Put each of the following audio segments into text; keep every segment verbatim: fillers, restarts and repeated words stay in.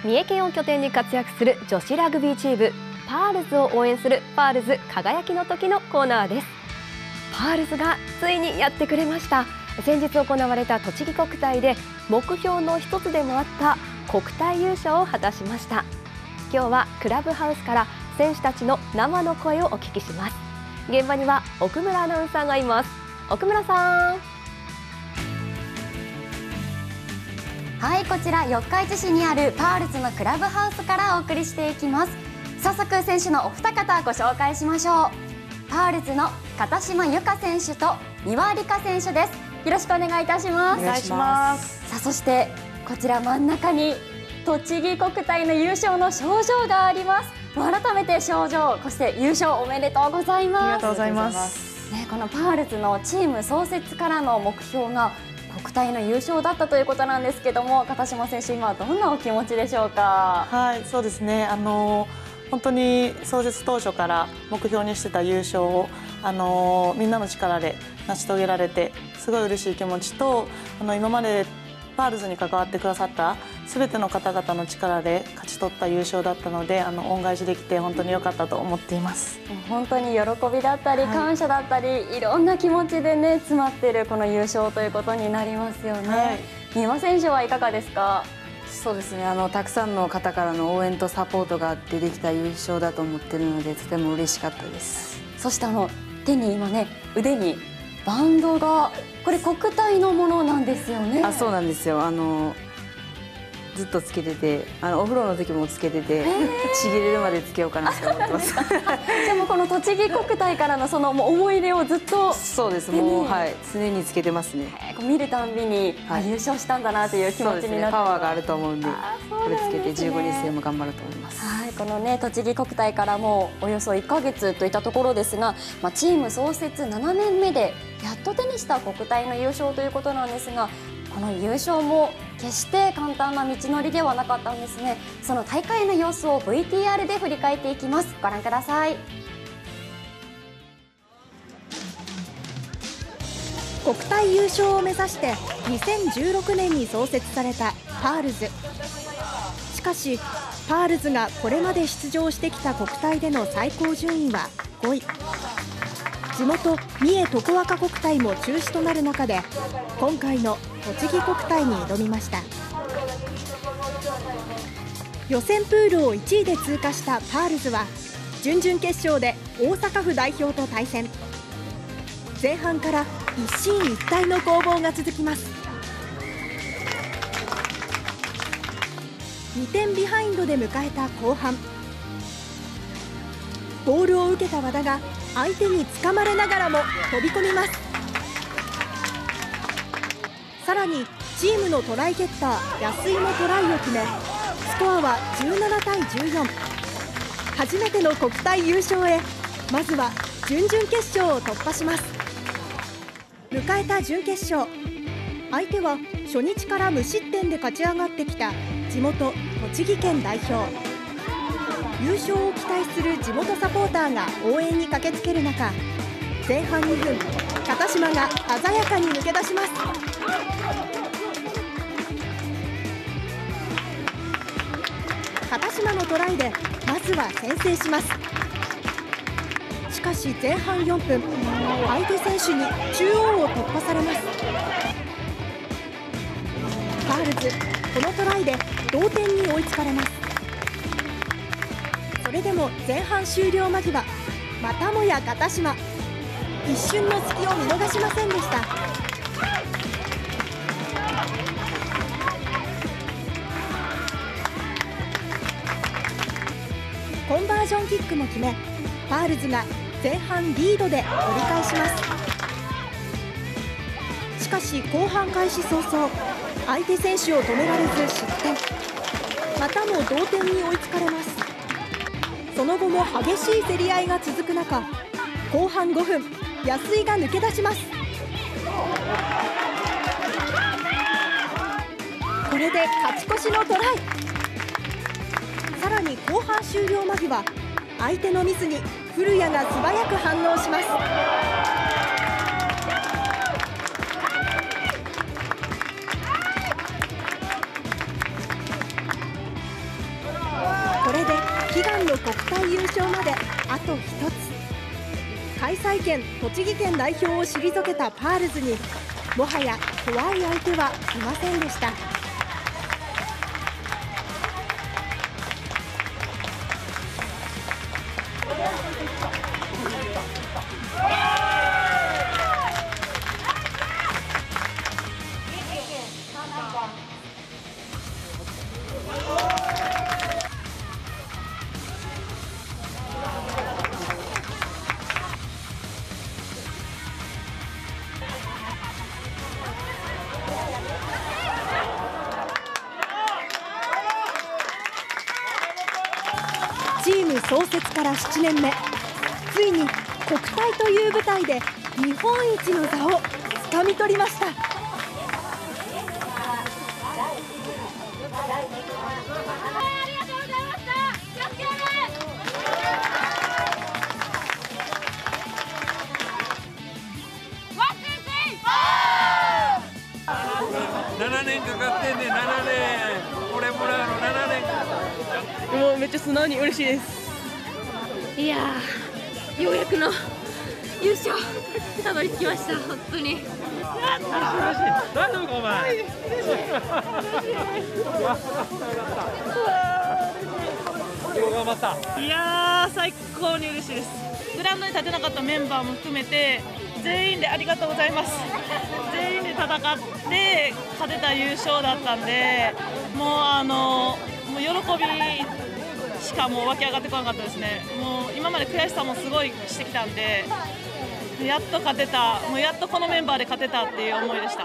三重県を拠点に活躍する女子ラグビーチームパールズを応援するパールズ輝きの時のコーナーです。パールズがついにやってくれました。先日行われた栃木国体で目標の一つでもあった国体優勝を果たしました。今日はクラブハウスから選手たちの生の声をお聞きします。現場には奥村アナウンサーがいます。奥村さん。 はい、こちら四日市市にあるパールズのクラブハウスからお送りしていきます。早速選手のお二方ご紹介しましょう。パールズの片島由香選手と三輪理香選手です。よろしくお願いいたします。 お願いします。 さあ、そしてこちら真ん中に栃木国体の優勝の賞状があります。改めて賞状、そして優勝おめでとうございます。 ありがとうございます。 ね、このパールズのチーム創設からの目標が国体の優勝だったということなんですけども、片島選手、今はどんなお気持ちでしょうか。 はい、そうですね。あの本当に創設当初から目標にしてた優勝をあのみんなの力で成し遂げられて、すごい嬉しい気持ちと、あの今までパールズに関わってくださったすべての方々の力で勝ち取った優勝だったので、あの恩返しできて本当に良かったと思っています。 本当に喜びだったり感謝だったり、はい、いろんな気持ちでね詰まっているこの優勝ということになりますよね。はい、三輪選手はいかがですか。 そうですね、あのたくさんの方からの応援とサポートがあってできた優勝だと思っているので、とても嬉しかったです。 そしてあの手に今ね、腕にバンドが、これ国体のものなんですよね。 あ、そうなんですよ。あのずっとつけてて、あのお風呂の時もつけてて、ちぎれるまでつけようかなと思ってます。 でもこの栃木国体からのその思い出をずっと。 そうです。もう、はい、常につけてますね。 見るたんびに、はい、優勝したんだなという気持ちになって、ね、 パワーがあると思うんで、これつけてじゅうごにち生も頑張ると思います。 はい、このね栃木国体からもうおよそいっかげつといったところですが、まあ、チーム創設ななねんめでやっと手にした国体の優勝ということなんですが、この優勝も決して簡単な道のりではなかったんですね。その大会の様子を ブイティーアール で振り返っていきます。ご覧ください。 国体優勝を目指してにせんじゅうろくねんに創設されたパールズ。しかしパールズがこれまで出場してきた国体での最高順位はごい。地元三重とこわか国体も中止となる中で、今回の栃木国体に挑みました。予選プールをいちいで通過したパールズは準々決勝で大阪府代表と対戦。前半から一進一退の攻防が続きます。にてんビハインドで迎えた後半、ボールを受けた和田が相手につかまれながらも飛び込みます。さらにチームのトライゲッター安井もトライを決め、スコアはじゅうななたいじゅうよん。初めての国体優勝へ、まずは準々決勝を突破します。迎えた準決勝、相手は初日から無失点で勝ち上がってきた地元栃木県代表。優勝を期待する地元サポーターが応援に駆けつける中、前半にふん、片島が鮮やかに抜け出します。片島のトライでまずは先制します。しかし前半よんぷん、相手選手に中央を突破されます。パールズ、このトライで同点に追いつかれます。それでも前半終了間際、またもや片島、一瞬の隙を見逃しませんでした。コンバージョンキックも決め、パールズが前半リードで折り返します。しかし後半開始早々、相手選手を止められず失点。またも同点に追いつかれます。その後も激しい競り合いが続く中、後半ごふん、安井が抜け出します。これで勝ち越しのトライ。さらに後半終了間際、相手のミスに古谷が素早く反応します。 優勝まであとひとつ。開催県栃木県代表を退けたパールズにもはや怖い相手はいませんでした。チーム創設からななねんめ、ついに国体という舞台で日本一の座をつかみ取りました。 ななねんかかってんねん、ななねん。これもらうのななねんかかってん。 もうめっちゃ素直に嬉しいです。 いやー、ようやくの優勝たどり着きました。本当に大丈夫かお前。頑張った。 いやー、最高に嬉しいです。グラウンドに立てなかったメンバーも含めて全員でありがとうございます。全員で戦って勝てた優勝だったんで、もうあのもう喜びしかもう湧き上がってこなかったですね。もう今まで悔しさもすごいしてきたんで、やっと勝てた、もうやっとこのメンバーで勝てたっていう思いでした。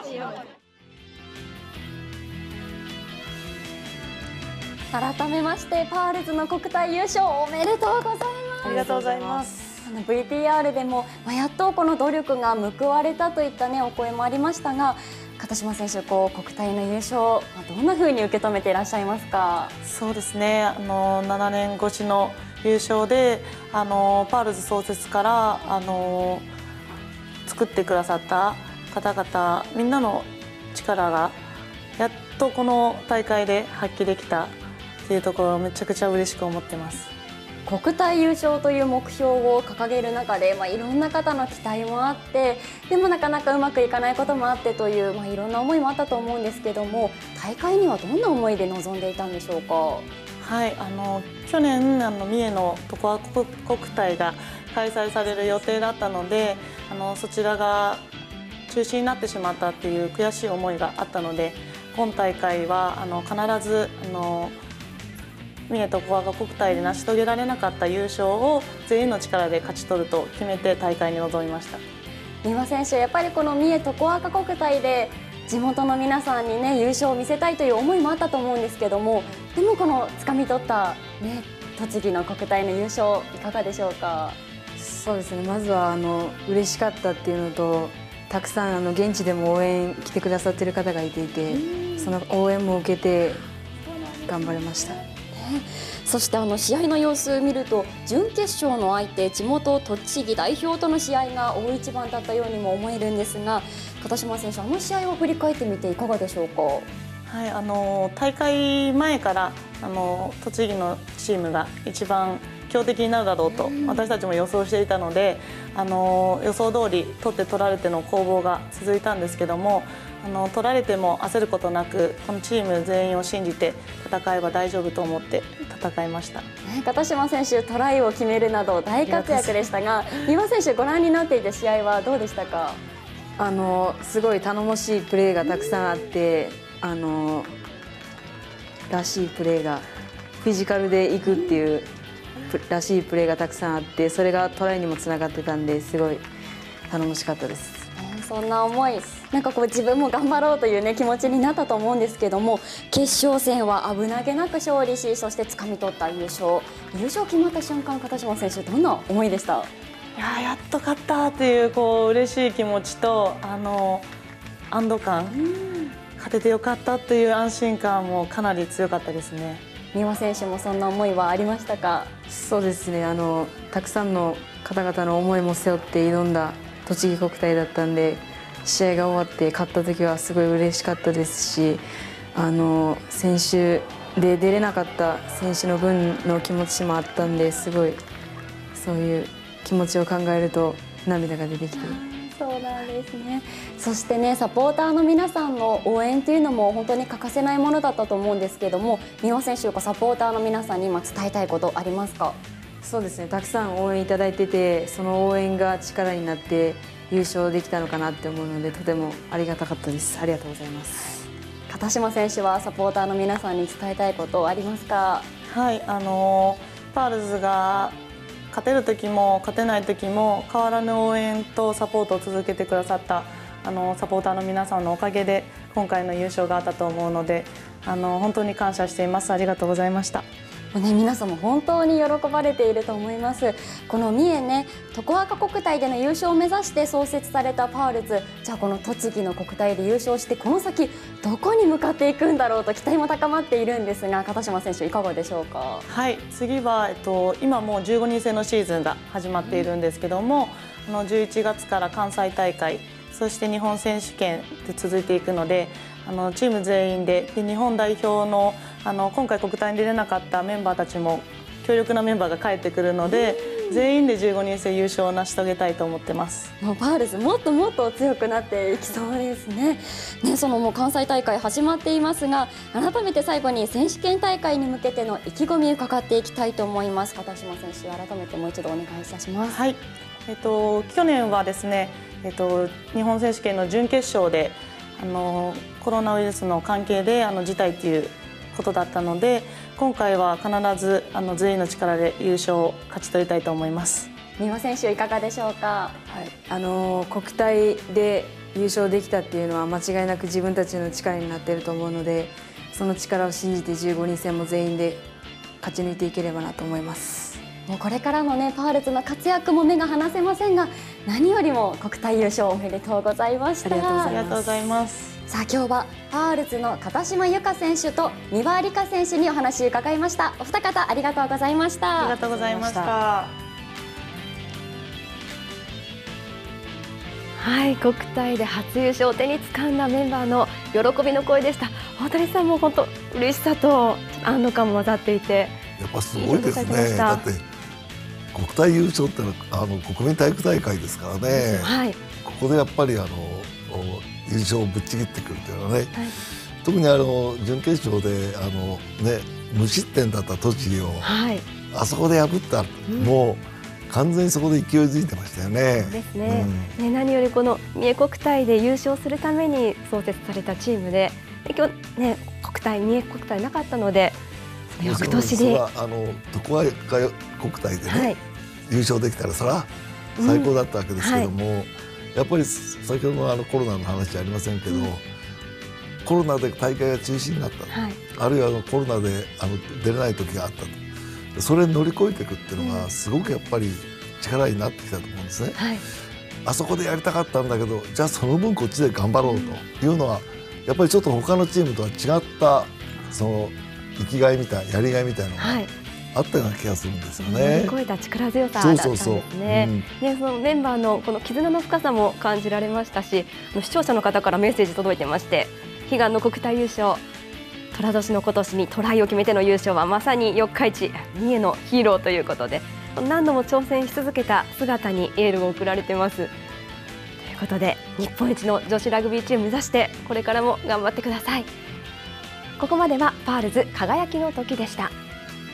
改めましてパールズの国体優勝おめでとうございます。 ありがとうございます。 ブイティーアール でも、まあ、やっとこの努力が報われたといった、ね、お声もありましたが、片島選手、こう国体の優勝、まあ、どんな風に受け止めていらっしゃいますか。 そうですね、あのななねん越しの優勝で、あのパールズ創設からあの作ってくださった方々みんなの力がやっとこの大会で発揮できたっていうところをめちゃくちゃ嬉しく思ってます。 国体優勝という目標を掲げる中で、まあ、いろんな方の期待もあって、でもなかなかうまくいかないこともあってという、まあ、いろんな思いもあったと思うんですけども、大会にはどんな思いで臨んでいたんでしょうか。 はい、あの去年あの三重の常磐国体が開催される予定だったので、あのそちらが中止になってしまったっていう悔しい思いがあったので、今大会はあの必ずあの三重と常磐国体で成し遂げられなかった優勝を全員の力で勝ち取ると決めて大会に臨みました。 三輪選手、やっぱりこの三重と常磐国体で地元の皆さんに、ね、優勝を見せたいという思いもあったと思うんですけども、でもこの掴み取った、ね、栃木の国体の優勝いかがでしょうか。 そうですね、まずはあの嬉しかったっていうのと、たくさんあの現地でも応援来てくださっている方がいていて、その応援も受けて頑張りました。 そしてあの試合の様子を見ると、準決勝の相手地元栃木代表との試合が大一番だったようにも思えるんですが、片島選手、あの試合を振り返ってみていかがでしょうか。 はい、あの大会前からあの栃木のチームが一番強敵になるだろうと私たちも予想していたので、あの予想通り取って取られての攻防が続いたんですけども、あの取られても焦ることなく、このチーム全員を信じて戦えば大丈夫と思って戦いました。 片島選手、トライを決めるなど大活躍でしたが、三輪選手、ご覧になっていて試合はどうでしたか。 あのすごい頼もしいプレーがたくさんあって、あのらしいプレーがフィジカルでいくっていうらしいプレーがたくさんあって、それがトライにもつながってたんで、すごい頼もしかったです。 そんな思い、なんかこう自分も頑張ろうという、ね、気持ちになったと思うんですけども、決勝戦は危なげなく勝利し、そして掴み取った優勝優勝決まった瞬間、片島選手、どんな思いでした。 いややっと勝ったっていうこう嬉しい気持ちと、あの安堵感、勝ててよかったという安心感もかなり強かったですね。 三輪選手もそんな思いはありましたか。 そうですね、あのたくさんの方々の思いも背負って挑んだ栃木国体だったんで、試合が終わって勝った時はすごい嬉しかったですし、あの選手で出れなかった選手の分の気持ちもあったんで、すごいそういう気持ちを考えると涙が出てきて。 そうなんですね。そしてね、サポーターの皆さんの応援というのも本当に欠かせないものだったと思うんですけども、三輪選手とかサポーターの皆さんに今伝えたいことありますか？ そうですね、たくさん応援いただいてて、その応援が力になって優勝できたのかなって思うので、とてもありがたかったです。ありがとうございます。 片島選手はサポーターの皆さんに伝えたいことありますか？ はい、あのパールズが勝てる時も勝てない時も変わらぬ応援とサポートを続けてくださったあのサポーターの皆さんのおかげで今回の優勝があったと思うので、あの本当に感謝しています。ありがとうございました。 ね、皆さんも本当に喜ばれていると思います。この三重ね、常若国体での優勝を目指して創設されたパールズ、じゃあこの栃木の国体で優勝してこの先どこに向かっていくんだろうと期待も高まっているんですが、片島選手いかがでしょうか？ はい、次は、えっと、今もうじゅうごにん制のシーズンが始まっているんですけども、あのじゅういちがつから関西大会、そして日本選手権で続いていくので、あのチーム全員で、で日本代表の、あの今回国体に出れなかったメンバーたちも強力なメンバーが帰ってくるので、全員でじゅうごにん制優勝を成し遂げたいと思ってます。 もうパールズもっともっと強くなっていきそうですね。ね、そのもう関西大会始まっていますが、改めて最後に選手権大会に向けての意気込みを伺っていきたいと思います。片島選手、改めてもう一度お願いいたします。 はい、えっと去年はですね、えっと日本選手権の準決勝であのコロナウイルスの関係であの辞退ということだったので、今回は必ずあの全員の力で優勝を勝ち取りたいと思います。 三輪選手いかがでしょうか？ はい、あの国体で優勝できたっていうのは間違いなく自分たちの力になっていると思うので、その力を信じてじゅうごにん制も全員で勝ち抜いていければなと思います。 もうこれからのねパールズの活躍も目が離せませんが、何よりも国体優勝おめでとうございました。 ありがとうございます。 さあ今日はパールズの片島由香選手と三輪理香選手にお話を伺いました。お二方ありがとうございました。 ありがとうございました。 はい、国体で初優勝を手に掴んだメンバーの喜びの声でした。大谷さんも本当嬉しさと安堵感も混ざっていて、 やっぱすごいですね。だって国体優勝ってのはあの国民体育大会ですからね、はい、ここでやっぱりあの優勝をぶっちぎってくるっていうのはね、はい、特にあの準決勝であの、ね、無失点だった栃木を、はい、あそこで破った、うん、もう完全にそこで勢いづいてましたよね。 ですね。うん、ね、何よりこの三重国体で優勝するために創設されたチームで、で今日ね国体三重国体なかったので、翌年であの常若国体でね、はい、優勝できたらそれは最高だったわけですけども、うん、はい、やっぱり先ほどのあのコロナの話じゃありませんけど、うん、コロナで大会が中止になった、はい、あるいはあのコロナであの出れない時があったと、それに乗り越えていくっていうのがすごくやっぱり力になってきたと思うんですね。はい、あそこでやりたかったんだけど、じゃあその分こっちで頑張ろうというのは、うん、やっぱりちょっと他のチームとは違ったその生きがいみたいなやりがいみたいなのが、はい、あったような気がするんですよね。 乗り越えた力強さだったんですね。で、そのメンバーのこの絆の深さも感じられましたし、視聴者の方からメッセージ届いてまして、悲願の国体優勝、寅年の今年にトライを決めての優勝はまさに四日市三重のヒーローということで、何度も挑戦し続けた姿にエールを送られてます。ということで、日本一の女子ラグビーチーム目指してこれからも頑張ってください。ここまではパールズ輝きの時でした。